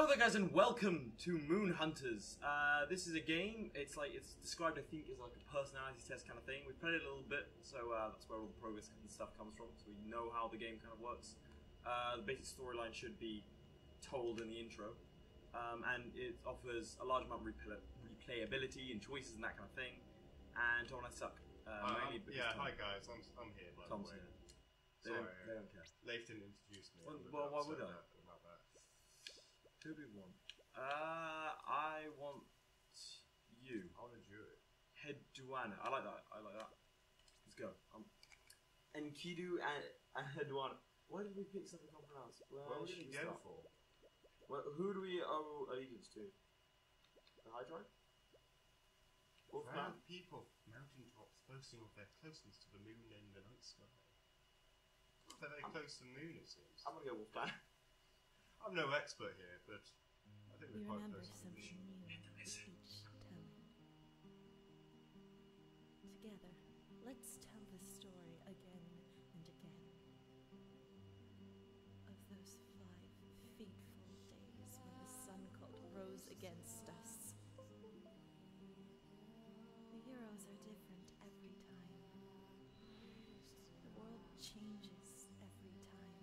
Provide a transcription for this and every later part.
there guys and welcome to Moon Hunters. This is a game, it's described I think as like a personality test kind of thing. We've played it a little bit, so that's where all the progress and stuff comes from, so we know how the game kind of works. The basic storyline should be told in the intro, and it offers a large amount of replayability and choices and that kind of thing. And Tom and I suck. Mainly because yeah, Tom, hi guys, I'm here by Tom's the way. here. Sorry, They don't care. Leif didn't introduce me. Well, why would I? About that. Who do we want? I want you. I want to do it. Hedwana. I like that. I like that. Let's go. Enkidu and Hedwana. Why did we pick something unpronounced? What are we going to go for? Well, who do we owe allegiance to? The Hydra? Proud people from mountaintops boasting of their closeness to the moon and the night sky. They're very close to the moon, it seems. I'm gonna go Wolfman. I'm no expert here, but I think We we're quite remember close to the something moon. new with each telling. Together, let's tell this story again and again. Of those 5 fateful days when the sun cult rose against us. The heroes are different every time. The world changes every time.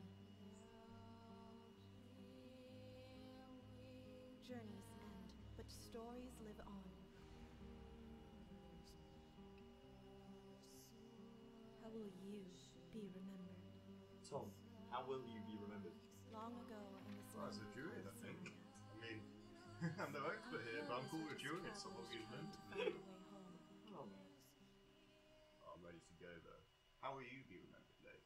Journeys end, but stories live on. How will you be remembered? Tom, how will you be remembered? Long ago in this Well, as a land druid, called I think. Xenia, I mean, I'm no expert here, but I'm called a druid, so what do you trying to find remember? a way home. I'm ready to go, though. How will you be remembered, Leif?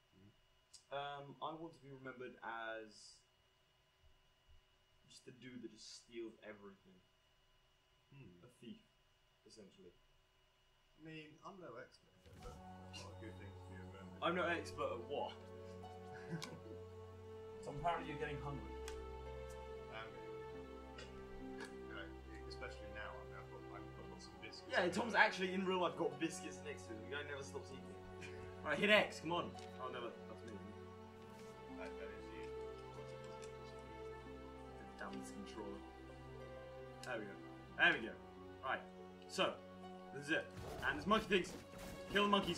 I want to be remembered as just the dude that just steals everything. A thief, essentially. I mean, I'm no expert here, but a lot of good things to be remembered. I'm no expert at what. So apparently you're getting hungry. You know, especially now, I mean, I've got some biscuits. Yeah, Tom's actually in real life got biscuits next to him. The guy never stops eating. Alright, hit X, come on. Oh, no, that's me. That is you. Damn this controller. There we go. There we go. Right, so, this is it. And there's monkey pigs. Kill the monkeys.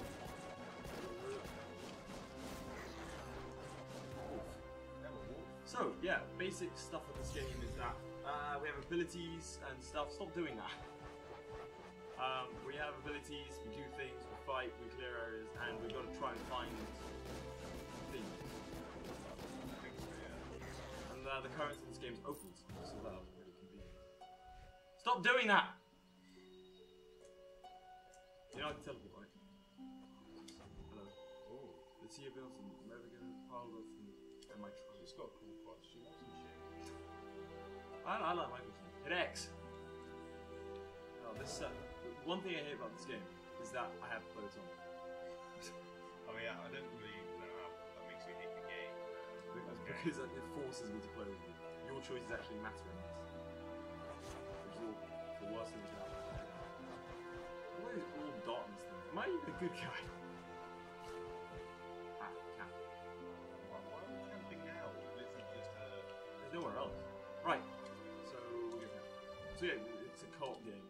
So, yeah, basic stuff of this game is that we have abilities and stuff. Stop doing that. We have abilities, we do things, we fight, we clear areas, and we've got to try and find things. And the currency in this game is opals, so that was really convenient. Stop doing that! You know I can teleport, right? Hello. Oh, Let's see if else I'm never gonna pile of and my trust. it's got a cool costume and shit. I like my costume. Hit X! Oh, this one thing I hate about this game is that I have clothes on. I mean, I don't really know how that makes you hate the game. Because it forces me to play with you. Your choices actually matter in this. Which is all the worst thing to happen. What is all darkness thing? Am I even a good guy? Ah, cat. Why are we camping now? This is just a... There's nowhere else. Right. So yeah, it's a co-op game.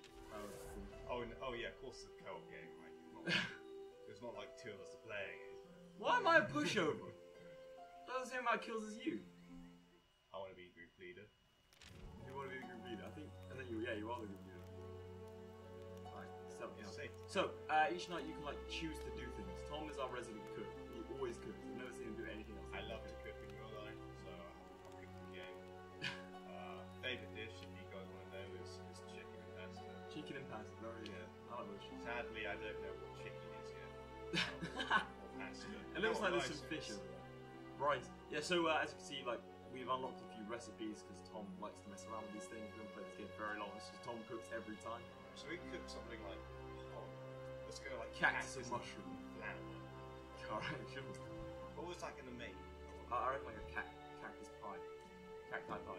Oh yeah, of course it's a co-op game, right? It's not like two of us are playing it. Why am I a pushover? Doesn't the same amount of kills as you. I want to be group leader. You want to be the group leader? I think you are the group leader. Right, something else. Safe. So each night you can like choose to do things. Tom is our resident cook. He always cooks. I've never seen him do anything else. I love to cook in real life, so I'll cook the game. Favourite dish, if you guys want to know, is chicken and pasta. Chicken and pasta. Very yeah. I like those shit. Sadly, I don't know what chicken is yet. Or pasta. It looks like there's rice some fish is. over there. Right. Yeah, so as you can see, like, we've unlocked a few recipes because Tom likes to mess around with these things. We haven't played this game very long. It's just Tom cooks every time. So we cook something like, let's go like Cactus and mushroom. Flower. Alright, shouldn't. What was that going to make? I reckon like a cactus pie. Cacti pie.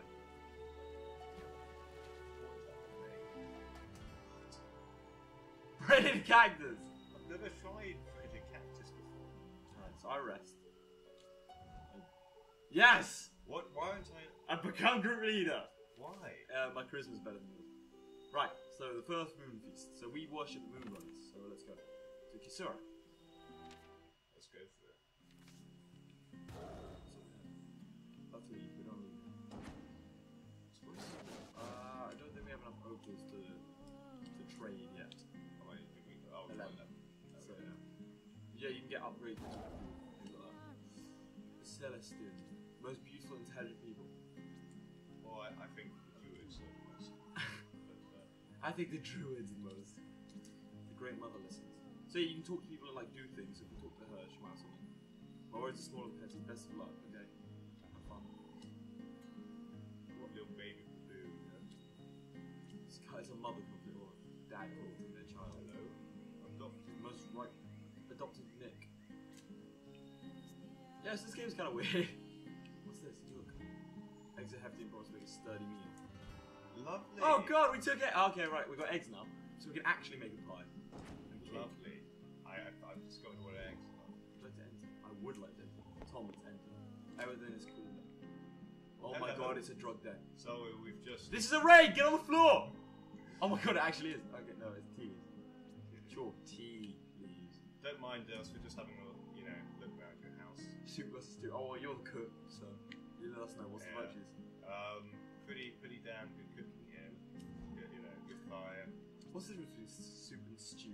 Breaded cactus! I've never tried breaded cactus before. Alright, so I rest. Yes! What? Why aren't I? Become group leader. Why? My charisma's better than yours. Right, so the first moon feast. So we worship the moon goddess. So let's go to Kisura. Let's go for it. Luckily, we don't need I don't think we have enough opals to trade yet. How many did we? Oh, 11. 11. So yeah, you can get upgrades and things like that. The Celestian, most beautiful, intelligent people. Well, I think the Druids are the most. But, I think the Druids are the most. The Great Mother listens. So you can talk to people and like do things. So if you talk to her, she might have something. My words are small and petty. Best of luck. Okay. Have fun. what little baby will do? You know? This guy's a mother probably or dad calls their child. Hello. Adopted. Most right adopted Nick. Yes, this game's kind of weird. What's this? Look. Eggs are hefty and brought to make a sturdy meal. Lovely. Oh god, we took it! Okay, right, we got eggs now. So we can actually make a pie. And cake. Lovely. I've discovered what eggs are. Would you like to enter? I would like to enter. Tom, let's enter. Everything is cool. Oh my god, it's a drug den. So we've just. This is a raid! Get on the floor! Oh my god, it actually is. Okay, no, it's tea. Sure, tea, please. Don't mind us. We're just having a look around your house. Soup versus stew. Oh, well, you're the cook, so you let us know what's the Yeah. budget. Pretty damn good cooking here. Good, good fire. What's the difference between soup and stew?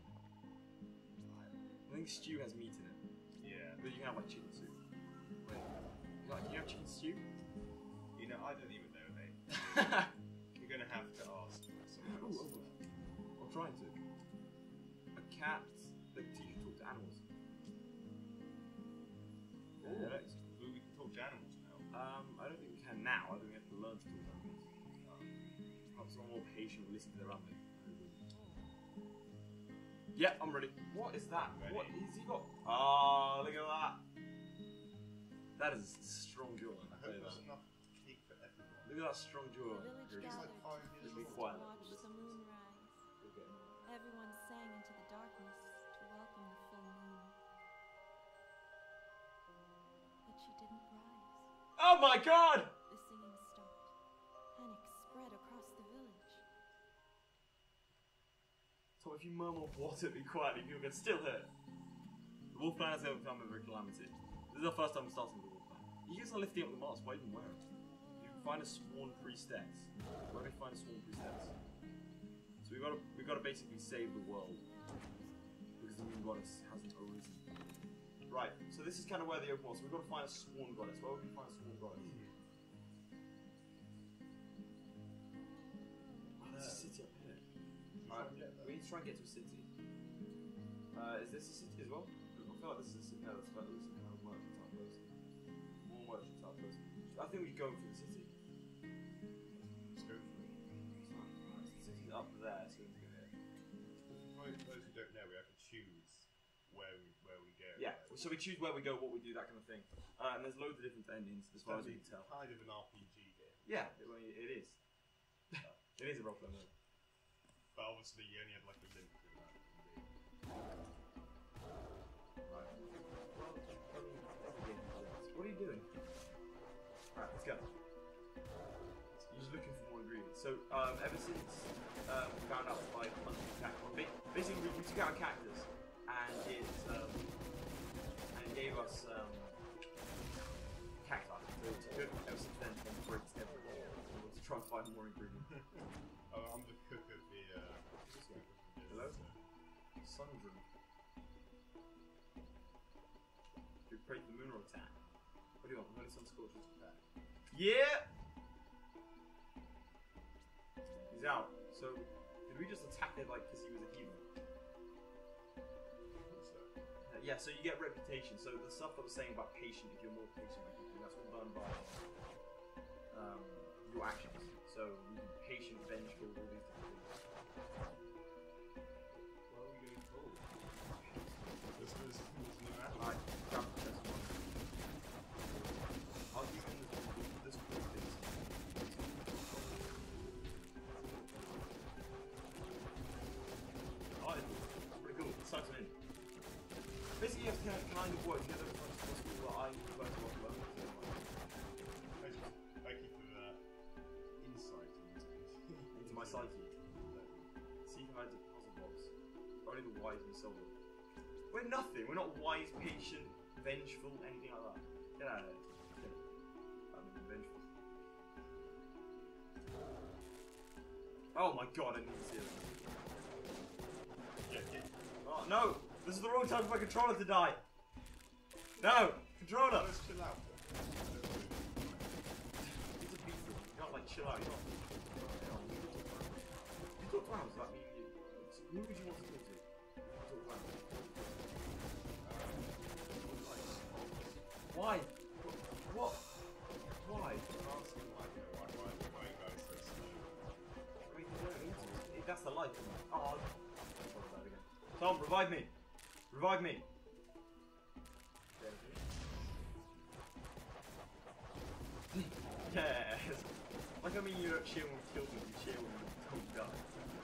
I think stew has meat in it, Yeah. but you can have like chicken soup. Wait, like, can you have chicken stew? I don't even know, mate. You're gonna have to ask someone else. Ooh, I'm trying to. A cat that teaches you to talk to animals. Ooh. Next. We can talk to animals now. I don't think we can now. I think we have to learn to talk to animals. I'm someone more patient will listen to their rambling. Yeah, I'm ready. What is that? Ready. What is he got? Oh, look at that. That is strong jaw. I hope there's enough cake for everyone. Look at that strong jaw. The village It's gathered like 5 years Just be old. quiet. to watch the moon rise. Everyone sang into the darkness to welcome the full moon. But she didn't rise. Oh my god! The singing stopped. Panic spread across the village. So if you murmur water, be quietly, people can still hear. The wolf clan has overcome every calamity. This is the first time we're starting with the wolf clan. You guys are lifting up the mask, why even wear it? You can find a sworn priestess. Where do we find a sworn priestess? So we gotta basically save the world. Because the moon goddess hasn't arisen. Right, so this is kind of where the open was. So we've got to find a sworn goddess. Where would we find a sworn goddess? Oh, there's a city up here. Alright, we need to try and get to a city. Is this a city as well? I feel like this is a city. No, that's about this is kind of merchant type person. More merchant type person. I think we go for the city. Let's go for it. Alright, so the city's up there, so we can go here. For those who don't know, we have to choose where we go. Yeah, right? so we choose where we go, what we do, that kind of thing. And there's loads of different endings as far as we can tell. Kind of an RPG game. Yeah, it is. It is a role play mode. But obviously you only have like a limit to that. Right. Well, every game has limits. What are you doing? Alright, let's go. You're just looking for more ingredients. So, ever since we found out by hunting cactus, basically we took out a cactus and it gave us cacti to cook. Ever since then, it breaks everywhere. So we want to try and find more ingredients. I'm the cook of the. Hello? Sundrum. You break the moon attack. What do you want? Only some scorches attack. Yeah! He's out. So, did we just attack it like because he was a heathen? Yeah, so you get reputation. So the stuff that I was saying about patient, if you're more patient with people, that's all done by your actions. So you can be patient, vengeful, all these different things. Where are we going forward? There's no map. Alright, grab the first one. I'll give you this cool thing. Oh, it's pretty cool. It sucks in. Basically, you have to kind of work together as much as possible, but I prefer to work alone. Thank you for psyche. See if I had a puzzle box. Only the wise and so on. We're nothing. We're not wise, patient, vengeful, anything like that. Get out of here. I'm vengeful. Oh my god, I need to see it. Oh no! This is the wrong time for my controller to die! No! Controller! Let's chill out. It's a beat. You can't like chill out. You can't. You talk clowns, that mean you. Who would you want to talk to? Talk clowns. Why? What? Why? Asking like, why guys so slow? I mean, you don't need to. That's the life. Oh, that again. Tom, revive me. Revive me. Yes. Like I mean, you don't cheer when we kill them. You cheer when we don't die.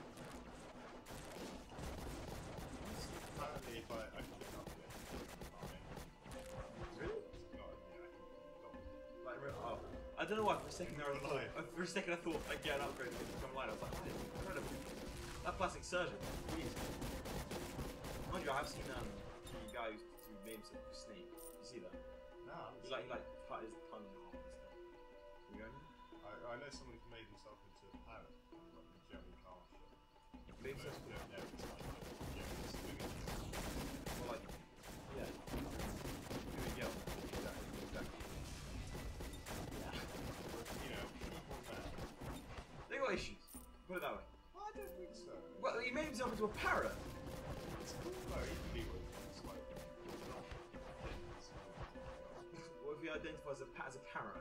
Apparently, if I can pick up it, Really? God, yeah, I can Like, oh. I don't know why. For a second there, I thought. Alive. For a second, I thought I'd get an upgrade and become light. I was like, oh, this is incredible. That plastic surgeon. Please. Mind you, I have seen the guy who names it Snake. You see that? Nah, He like cut his tongue in half and stuff. You know? I know someone who made himself into a parrot, like the German car show. Made himself No, it's like the German swinging. Or like, yeah. Do it yell. Exactly. Yeah. You know, people mad. They got issues. Put it that way. I don't think so. Well, he made himself into a parrot. It's cool though, he can be with it's like, not things. What if he identifies as a parrot?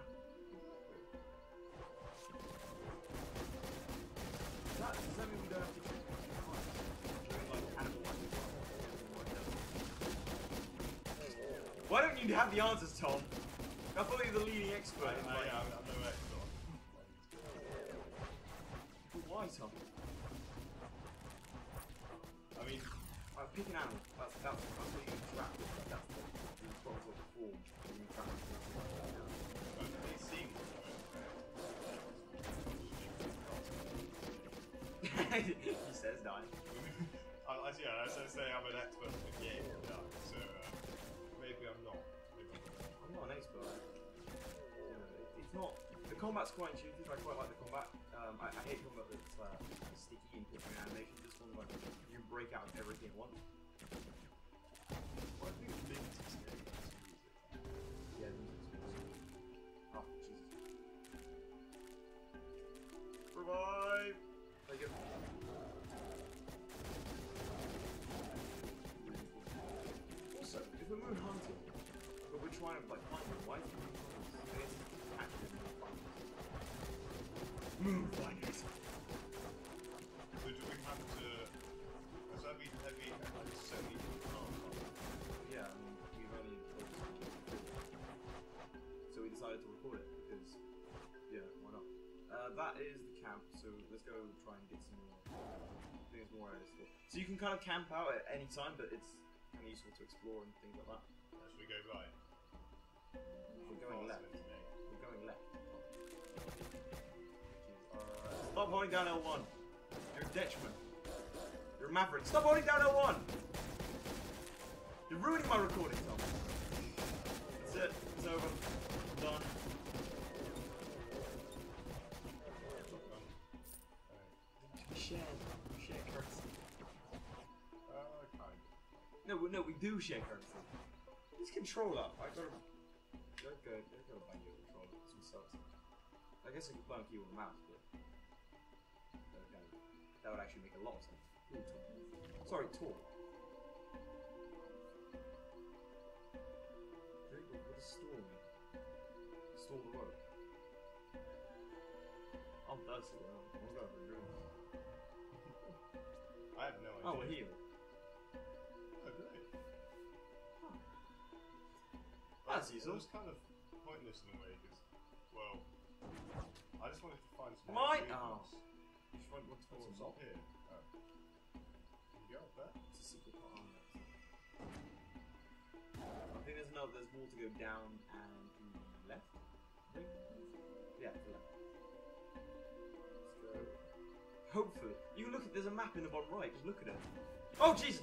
Does that mean we don't have to choose like animal life? Why don't you have the answers, Tom? I thought you were the leading expert. I'm no expert. Why, Tom? I mean, Pick an animal. That's what you interact with. That's the responsible form. You interact with. they seem He says dying. yeah, as I say, I'm an expert at the game, so maybe I'm not. I'm not an expert. It's not. The combat's quite intuitive. I quite like the combat. I hate combat that's sticky and pushing animation. This one, like, you break out of everything at once. Well, I think it's big to scale music. Yeah. Oh, Jesus. Revive! There you go. Also, if we're moon hunting, but we're trying to like find them, why is it moon hunters? I guess it's actually moon finders. Moon finders! So do we have to? Has that been heavy? So many Yeah, I mean, we've only so we decided to record it because, yeah, why not? That is the camp, so let's go try and get some more. I think it's more realistic. So you can kind of camp out at any time, but it's kind of useful to explore and things like that. Should we go right? We're going left. Faster than me. We're going left. Stop holding down L1. You're a detriment. You're a maverick. Stop holding down L1! You're ruining my recording, Tom. That's it. It's over. I'm done. Share currency. Kind of. No, we do share currency. This controller, I gotta buy you a controller. This one sucks. I guess I could buy a keyboard and mouse, but that would actually make a lot of sense. Ooh, tall. Sorry, tall. What does storm mean? Storm the road. I'm thirsty, man. I'm gonna go for a drink. I have no idea. Oh, we're here. Oh, great. That's It useful. was kind of pointless in a way because, well, I just wanted to find some Mine? more Oh. You should find what's What's for up here? Oh. Can you go up there? It's a secret part on that. I think there's more to go down and to the left. I think. Yeah, to the left. Let's go. Hopefully. You can look at, there's a map in the bottom right, just look at it. Oh, Jesus!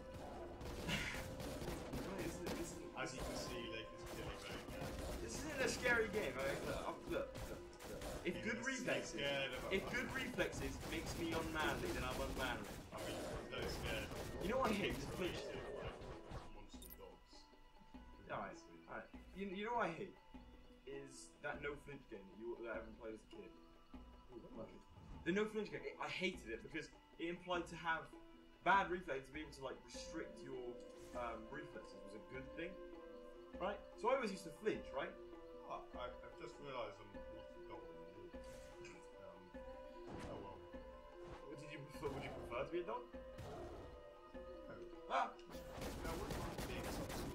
As you can see, Lake is clearly very bad. This isn't a scary game. Look. If good reflexes makes me unmanly, then I'm unmanly. I mean, so scared. You know what I hate? The flinch. Monster dogs. Alright. You know what I hate? Is that no flinch game that everyone played as a kid. The no flinch game, I hated it because it implied to have bad reflexes, to be able to like restrict your reflexes was a good thing, right? So I always used to flinch, right? Oh, I've just realised I'm not a dog anymore. Oh well. Would you prefer to be a dog? Oh. Ah! No, what do you want being something?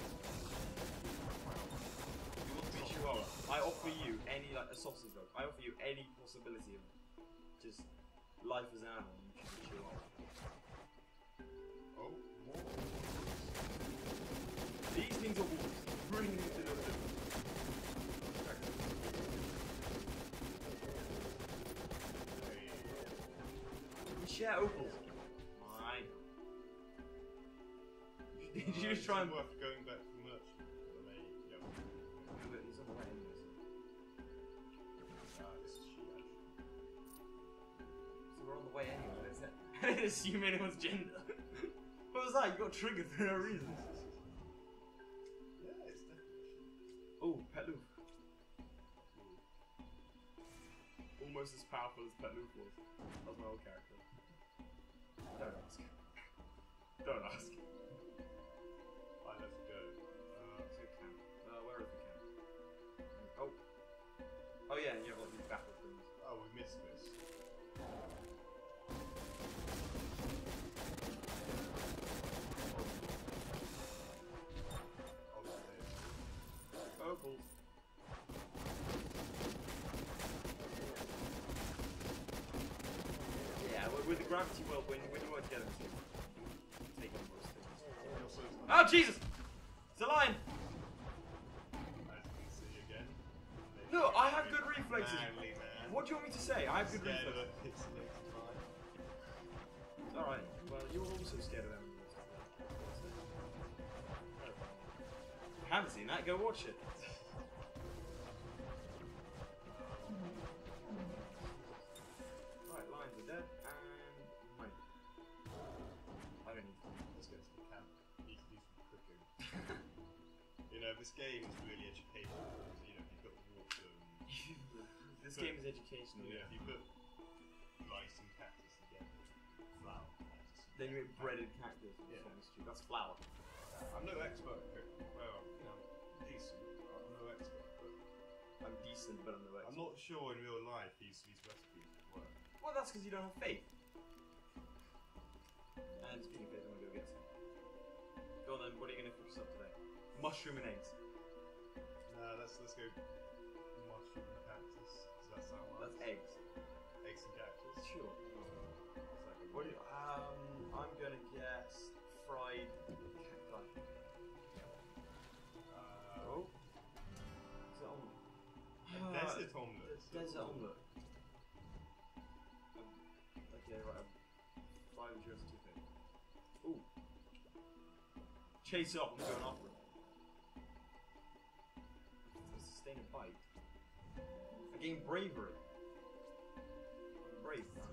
You want to be Chihuahua? I offer you any like a sausage dog. I offer you any possibility of just life as an animal. You should be Chihuahua. Oh, more. These things are wolves. Bring them to the We share opals. My. Did you just try and worth going back to the merchant? Yep. He's on the way anyways. This is she actually. So we're on the way anyway, is it? I didn't assume anyone's gender. What was that? You got triggered for no reason. Yeah, it's definitely she. Oh, Petloof. Almost as powerful as Petloof was. That was my old character. Don't ask. Don't ask. Right, let's go. Let's go camp. Where is the camp? Oh. Oh yeah, and you have like these battle things. Oh, we missed this. Opals. Yeah, with the gravity well, when you work together, you take on most things. Oh Jesus! It's a lion! As you can see again. No, I have good reflexes. Manly man. What do you want me to say? I have good Scared of reflexes. a pixelated lion. Alright, well, you're also scared of animals. Haven't seen that? Go watch it. Right, lions are dead, and mine. I don't need to. Let's go to the camp. Need to do some cooking. You know, this game is really educational. You know, you've got water and... This game is educational. Yeah, if you put rice and cactus together, flour, cactus. Then you make breaded cactus. Yeah. That's flour. I'm no expert at cooking. Well, you know, decent. I'm no expert, but I'm decent, but I'm no expert. I'm not sure in real life these recipes would work. Well, that's because you don't have faith. And speaking of faith, I'm gonna go get some. Go on then, what are you gonna cook us up today? Mushroom and eggs. Let's go mushroom and cactus. Does that sound right? That's eggs. Eggs and cactus? Sure. Second. What do you, I'm gonna guess fried cacti. Oh. Is it omelette? Desert omelette. Desert omelette. Okay, right. Fried and dressed toothpick. Ooh. Chase it up, I'm going after it. Sustain a bite. I gain bravery. I'm brave, man.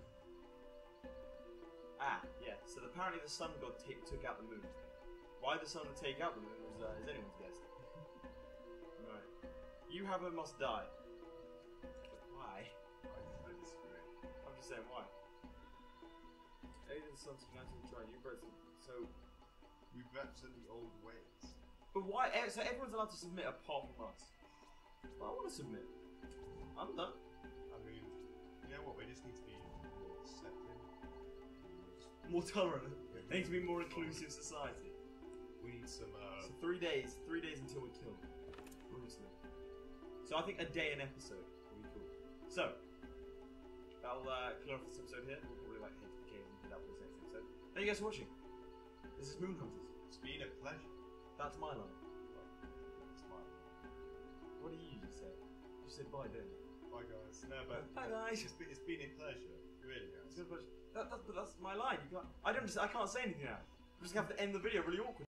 Ah, yeah. So apparently the sun god took out the moon. Why the sun would take out the moon is anyone's guess. Right. You, however, must die. But why? I disagree. I'm just saying why. Aid the sun to unite and try. You broke so. We've represented the old ways. But why? So everyone's allowed to submit apart from us. Well, I want to submit. I'm done. I mean, you know what? We just need to be more accepting. More tolerant. They need to be more inclusive society. We need some. So 3 days. 3 days until we kill them. Brutally. So I think a day an episode will be cool. So I'll clear off this episode here. We'll probably like head to the cave and head out for this next episode. Thank you guys for watching. This is Moon Hunters. It's been a pleasure. That's my line. It's mine. What do you just say? You said bye, didn't you? Bye, guys. No, but Bye, guys. It's been a pleasure. It really It's has. gonna push. That's my line. You can't. I can't say anything now. I'm just gonna have to end the video really awkward.